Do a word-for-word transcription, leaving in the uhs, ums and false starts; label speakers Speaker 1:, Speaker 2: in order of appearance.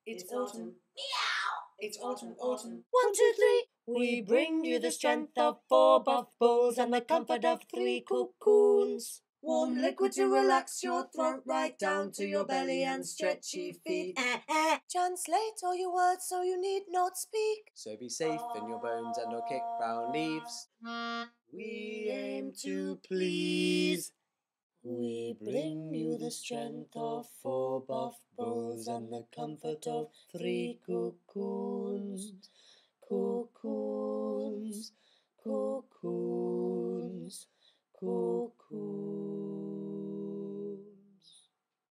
Speaker 1: It's autumn. Meow! It's autumn, autumn. One, two, three. We bring you the strength of four buff bulls and the comfort of three cocoons. Warm liquid to relax your throat right down to your belly and stretchy feet. Eh, eh. Translate all your words so you need not speak.
Speaker 2: So be safe in your bones and don't kick brown leaves. We aim to please. We bring you the strength of four buff bulls and the comfort of three cocoons. Cocoons, cocoons, cocoons.